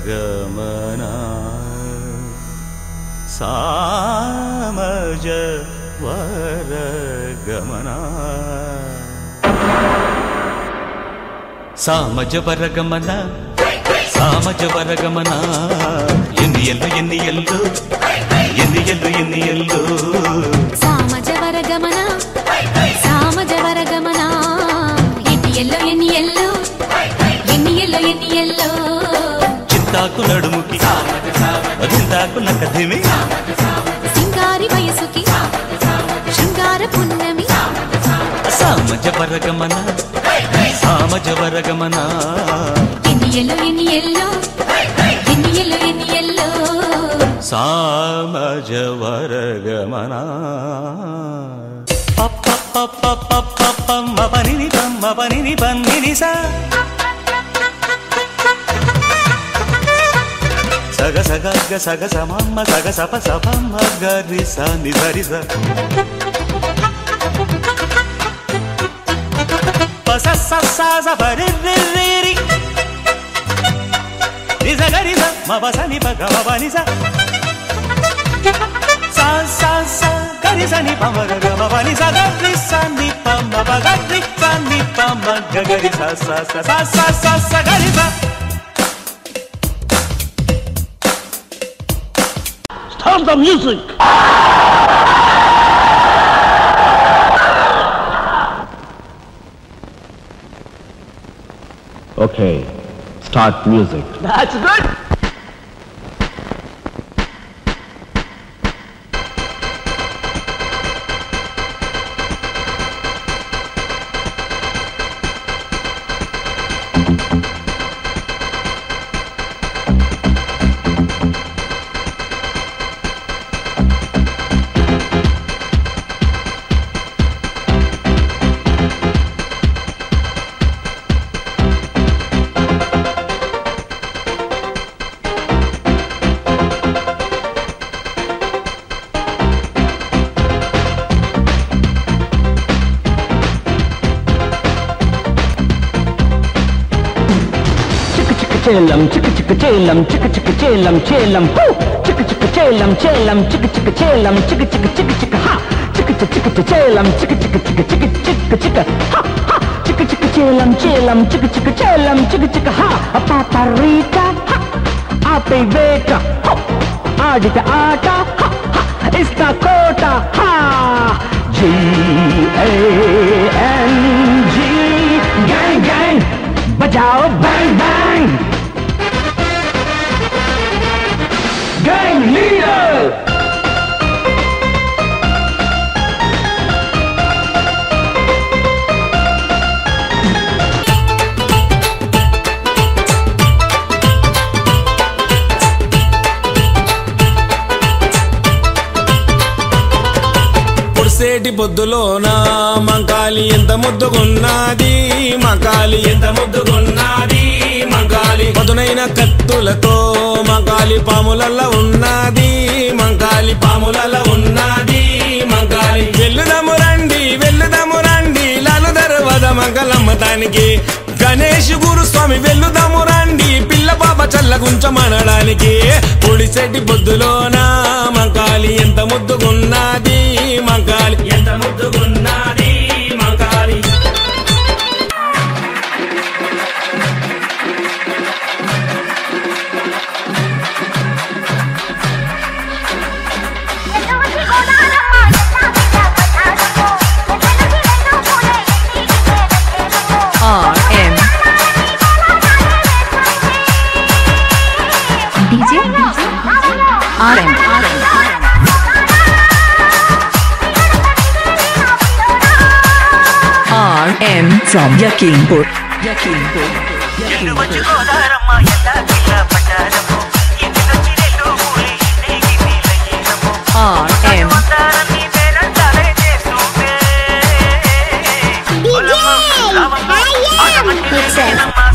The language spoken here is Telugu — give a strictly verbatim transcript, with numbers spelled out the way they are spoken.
వరగమనా సామజ వరగమనా సామజ వరగమనా సామజ వరగమనా ఎన్ని ఎల్లు ఎన్ని ఎల్లు ఎన్ని ఎల్లు ఎన్ని ఎల్లు సామజ వరగమనా సామజ వరగమనా ఎన్ని ఎల్లు ఎన్ని ఎల్లు ఎన్ని ఎల్లు ఎన్ని ఎల్లు చింతాకు నడుముకి చింతాకు నకధిమి సింగారి వయసుకి శృంగార పున్నమి సామజ వరగమనా సామజ వరగమనా ఎన్ని ఎల్లు ఎన్ని ఎల్లు ఎన్ని ఎల్లు ఎన్ని ఎల్లు సామజ వరగమనా పప్ప పప్ప పప్ప పమ్మ పనిని పమ్మ పనిని పన్నిని సా సగ సగ గ సగ సమమ్మ సగ సప సపమ్మ గరి స ని సరి స పస స స స పరి రి రి రి ని స గరి స మ ప స ని ప గ మ ప ని స స స స గరి స ని ప మ గ గ మ ప ని స గరి స ని ప మ ప గరి స ని ప మ గ గరి స స స స స స స గరి స. Start the music! Okay, start music. That's good! Chelam, chicka chicka chelam, chicka chicka chelam, chelam, hoo! Chicka chicka chelam, chelam, chicka chicka chelam, chicka chicka chicka chicka ha! Chicka chicka chicka chelam, chicka chicka chicka chicka chicka chicka ha! Ha! Chicka chicka chelam, chelam, chicka chicka chelam, chicka chicka ha! Apapa Rita ha! Ape beta ho! Adita aata ha! Ha! Iska kota ha! G A N G gang gang bajao bang bang gang leader పుర్సేటి పొద్దులోన మంకాలి ఎంత ముద్దుగున్నది మంకాలి ఎంత ముద్దుగున్నది మంకాలి పదునైన కత్తులతో మంకాలి పాములల్ల ఉన్నది మంకాలి పాములల్ల ఉన్నది మంకాలి వెల్లుదము రండి వెల్లుదము రండి లాలు దర్వాజ మంగళమ్మతానికి గణేష్ గురుస్వామి వెల్లుదము రండి పిల్ల పాప చల్లగుంచమనడానికి పొడిసెట్టి పొద్దులోన మంకాలి ఎంత ముద్దుగున్నది మంకాలి ఎంత ముద్దుగున్నది మంకాలి R M D J R M R M from Yakinpur Yakinpur R M D J I am